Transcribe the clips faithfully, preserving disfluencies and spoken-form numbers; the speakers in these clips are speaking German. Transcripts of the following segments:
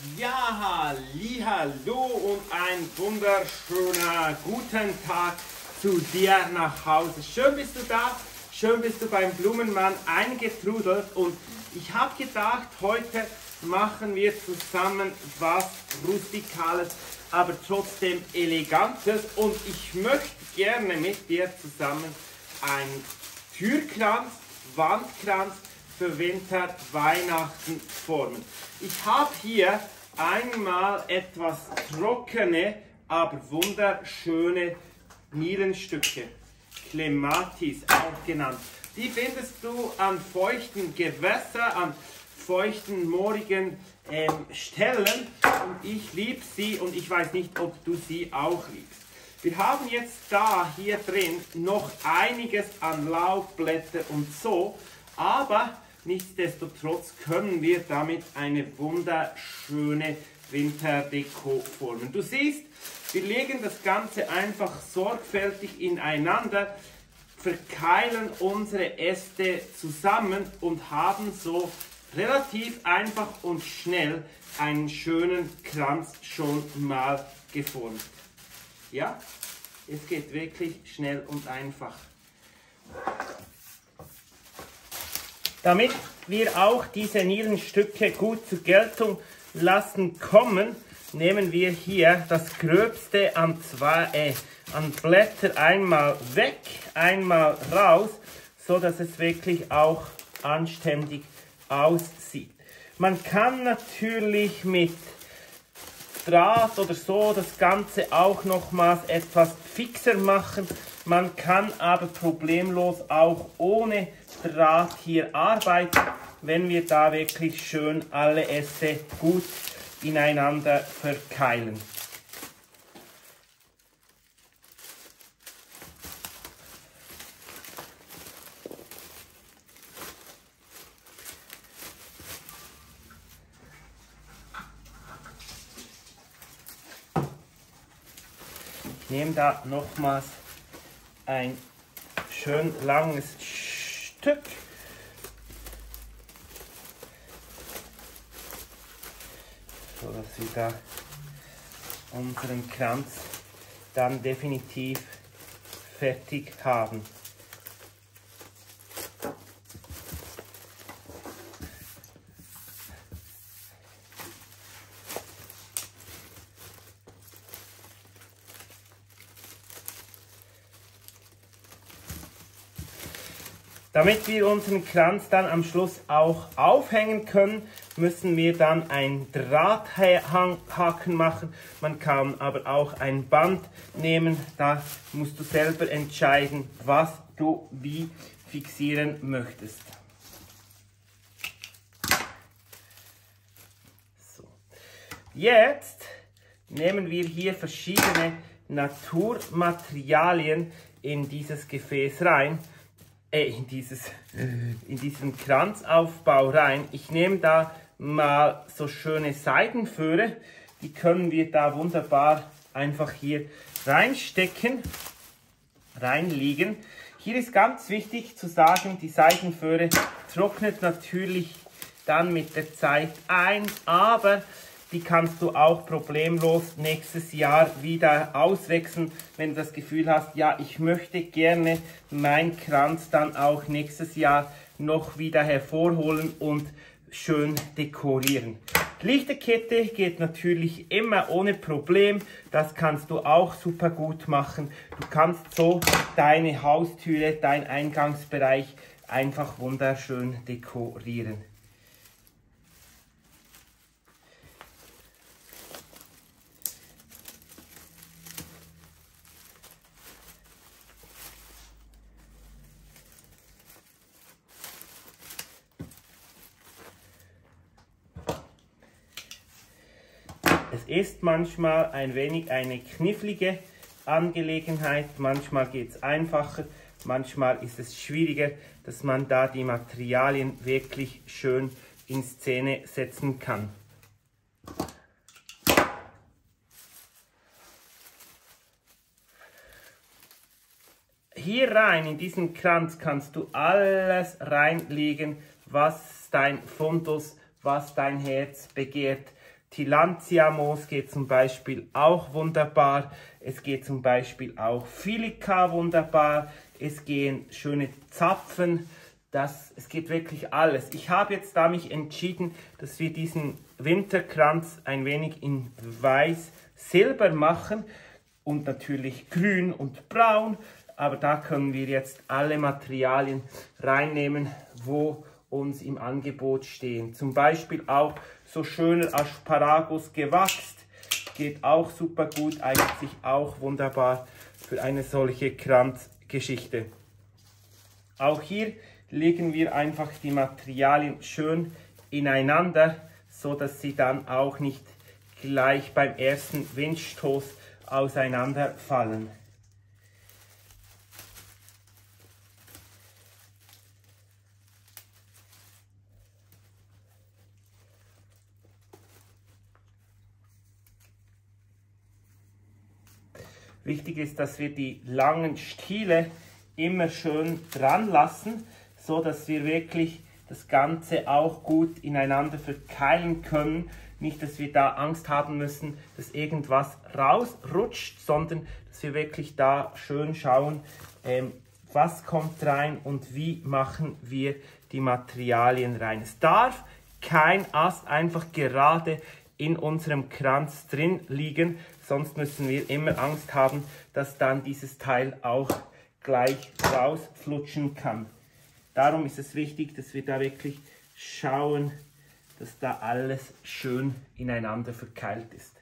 Ja, hallihallo und ein wunderschöner guten Tag zu dir nach Hause. Schön bist du da, schön bist du beim Blumenmann eingetrudelt und ich habe gedacht, heute machen wir zusammen was Rustikales, aber trotzdem Elegantes und ich möchte gerne mit dir zusammen einen Türkranz, Wandkranz für Winter, Weihnachten formen. Ich habe hier einmal etwas trockene, aber wunderschöne Nierenstücke, Clematis auch genannt. Die findest du an feuchten Gewässern, an feuchten, moorigen ähm, Stellen und ich liebe sie und ich weiß nicht, ob du sie auch liebst. Wir haben jetzt da hier drin noch einiges an Laubblätter und so, aber nichtsdestotrotz können wir damit eine wunderschöne Winterdeko formen. Du siehst, wir legen das Ganze einfach sorgfältig ineinander, verkeilen unsere Äste zusammen und haben so relativ einfach und schnell einen schönen Kranz schon mal geformt. Ja, es geht wirklich schnell und einfach. Damit wir auch diese Nierenstücke gut zur Geltung lassen kommen, nehmen wir hier das Gröbste an, zwei, äh, an Blätter einmal weg, einmal raus, so dass es wirklich auch anständig aussieht. Man kann natürlich mit Draht oder so das Ganze auch nochmals etwas fixer machen. Man kann aber problemlos auch ohne Draht hier arbeiten, wenn wir da wirklich schön alle Äste gut ineinander verkeilen. Ich nehme da nochmals ein schön langes Stück. So dass wir da unseren Kranz dann definitiv fertig haben. Damit wir unseren Kranz dann am Schluss auch aufhängen können, müssen wir dann einen Drahthaken machen. Man kann aber auch ein Band nehmen, da musst du selber entscheiden, was du wie fixieren möchtest. So. Jetzt nehmen wir hier verschiedene Naturmaterialien in dieses Gefäß rein. In, dieses, in diesen Kranzaufbau rein. Ich nehme da mal so schöne Seidenföhre, die können wir da wunderbar einfach hier reinstecken, reinlegen. Hier ist ganz wichtig zu sagen, die Seidenföhre trocknet natürlich dann mit der Zeit ein, aber die kannst du auch problemlos nächstes Jahr wieder auswechseln, wenn du das Gefühl hast, ja, ich möchte gerne meinen Kranz dann auch nächstes Jahr noch wieder hervorholen und schön dekorieren. Lichterkette geht natürlich immer ohne Problem, das kannst du auch super gut machen. Du kannst so deine Haustüre, dein Eingangsbereich einfach wunderschön dekorieren. Es ist manchmal ein wenig eine knifflige Angelegenheit, manchmal geht es einfacher, manchmal ist es schwieriger, dass man da die Materialien wirklich schön in Szene setzen kann. Hier rein in diesen Kranz kannst du alles reinlegen, was dein Fundus, was dein Herz begehrt. Tillandsia-Moos geht zum Beispiel auch wunderbar. Es geht zum Beispiel auch Filica wunderbar. Es gehen schöne Zapfen. Das, es geht wirklich alles. Ich habe jetzt da mich entschieden, dass wir diesen Winterkranz ein wenig in Weiß-Silber machen und natürlich grün und braun. Aber da können wir jetzt alle Materialien reinnehmen, wo uns im Angebot stehen. Zum Beispiel auch so schöner Asparagus gewachst. Geht auch super gut, eignet sich auch wunderbar für eine solche Kranzgeschichte. Auch hier legen wir einfach die Materialien schön ineinander, so dass sie dann auch nicht gleich beim ersten Windstoß auseinanderfallen. Wichtig ist, dass wir die langen Stiele immer schön dran lassen, so dass wir wirklich das Ganze auch gut ineinander verkeilen können. Nicht, dass wir da Angst haben müssen, dass irgendwas rausrutscht, sondern dass wir wirklich da schön schauen, ähm, was kommt rein und wie machen wir die Materialien rein. Es darf kein Ast einfach gerade in unserem Kranz drin liegen, sonst müssen wir immer Angst haben, dass dann dieses Teil auch gleich rausflutschen kann. Darum ist es wichtig, dass wir da wirklich schauen, dass da alles schön ineinander verkeilt ist.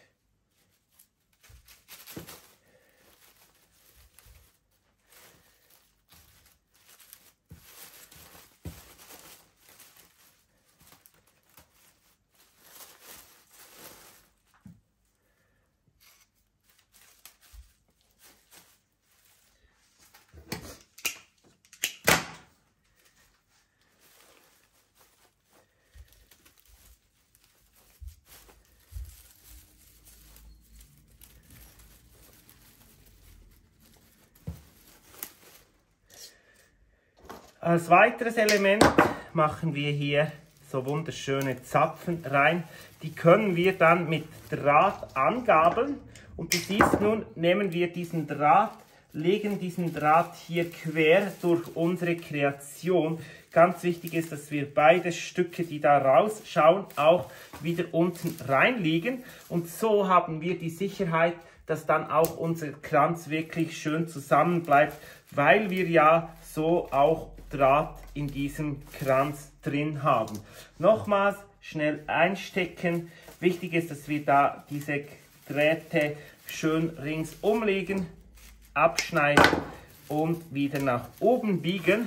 Als weiteres Element machen wir hier so wunderschöne Zapfen rein. Die können wir dann mit Draht angabeln. Und du siehst nun, nehmen wir diesen Draht, legen diesen Draht hier quer durch unsere Kreation. Ganz wichtig ist, dass wir beide Stücke, die da rausschauen, auch wieder unten reinliegen. Und so haben wir die Sicherheit, dass dann auch unser Kranz wirklich schön zusammen bleibt, weil wir ja so auch Draht in diesem Kranz drin haben. Nochmals schnell einstecken. Wichtig ist, dass wir da diese Drähte schön ringsum legen, abschneiden und wieder nach oben biegen.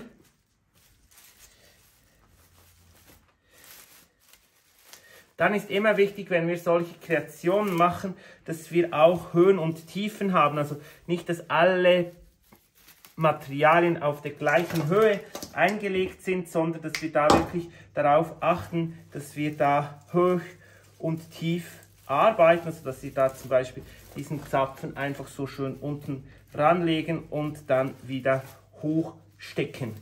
Dann ist immer wichtig, wenn wir solche Kreationen machen, dass wir auch Höhen und Tiefen haben. Also nicht, dass alle Materialien auf der gleichen Höhe eingelegt sind, sondern dass wir da wirklich darauf achten, dass wir da hoch und tief arbeiten, also dass wir da zum Beispiel diesen Zapfen einfach so schön unten ranlegen und dann wieder hochstecken.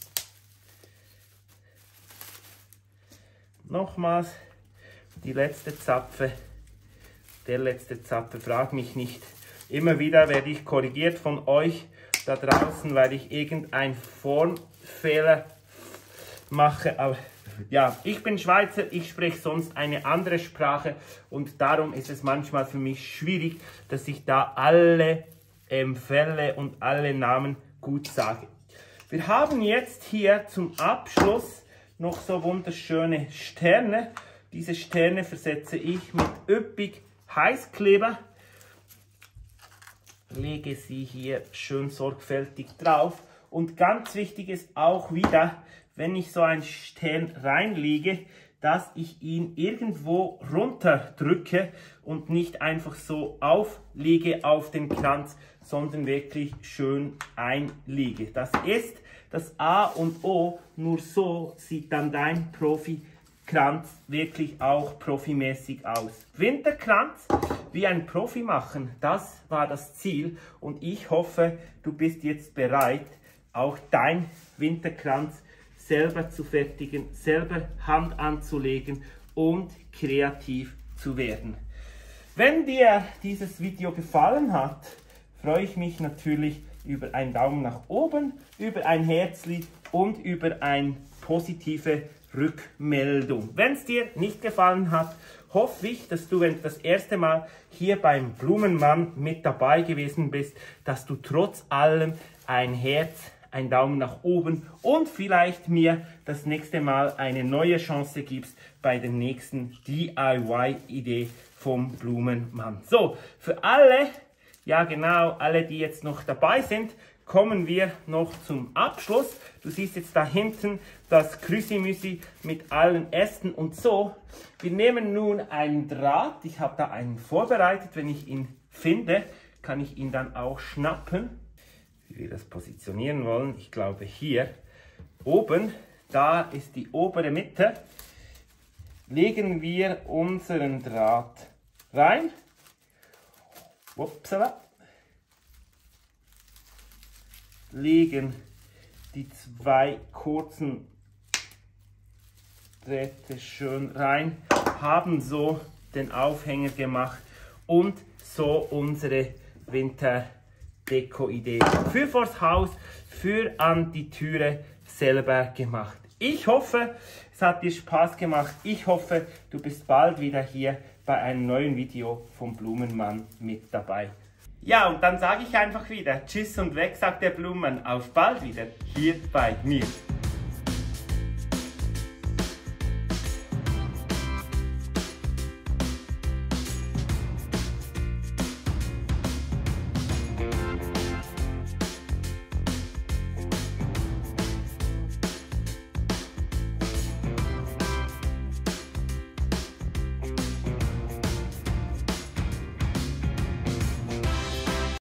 Nochmals die letzte Zapfe, der letzte Zapfe, frag mich nicht. Immer wieder werde ich korrigiert von euch da draußen, weil ich irgendeinen Formfehler mache. Aber ja, ich bin Schweizer, ich spreche sonst eine andere Sprache und darum ist es manchmal für mich schwierig, dass ich da alle ähm, Fälle und alle Namen gut sage. Wir haben jetzt hier zum Abschluss noch so wunderschöne Sterne. Diese Sterne versetze ich mit üppig Heißkleber. Lege sie hier schön sorgfältig drauf. Und ganz wichtig ist auch wieder, wenn ich so einen Stern reinlege, dass ich ihn irgendwo runterdrücke und nicht einfach so auflege auf den Kranz, sondern wirklich schön einlege. Das ist das A und O, nur so sieht dann dein Profikranz wirklich auch profimäßig aus. Winterkranz wie ein Profi machen, das war das Ziel und ich hoffe, du bist jetzt bereit, auch dein Winterkranz selber zu fertigen, selber Hand anzulegen und kreativ zu werden. Wenn dir dieses Video gefallen hat, freue ich mich natürlich über einen Daumen nach oben, über ein Herzli und über eine positive Rückmeldung. Wenn es dir nicht gefallen hat, hoffe ich, dass du, wenn du das erste Mal hier beim Blumenmann mit dabei gewesen bist, dass du trotz allem ein Herz, einen Daumen nach oben und vielleicht mir das nächste Mal eine neue Chance gibst bei der nächsten D I Y-Idee vom Blumenmann. So, für alle, ja genau, alle, die jetzt noch dabei sind, kommen wir noch zum Abschluss. Du siehst jetzt da hinten das Krüsimüsi mit allen Ästen und so. Wir nehmen nun einen Draht. Ich habe da einen vorbereitet. Wenn ich ihn finde, kann ich ihn dann auch schnappen. Wie wir das positionieren wollen, ich glaube hier oben, da ist die obere Mitte, legen wir unseren Draht rein. Upsala. Legen die zwei kurzen Drähte schön rein, haben so den Aufhänger gemacht und so unsere Winterdeko-Idee für vors Haus, für an die Türe selber gemacht. Ich hoffe, es hat dir Spaß gemacht. Ich hoffe, du bist bald wieder hier bei einem neuen Video vom Blumenmann mit dabei. Ja, und dann sage ich einfach wieder Tschüss und weg, sagt der Blumenmann. Auf bald wieder hier bei mir.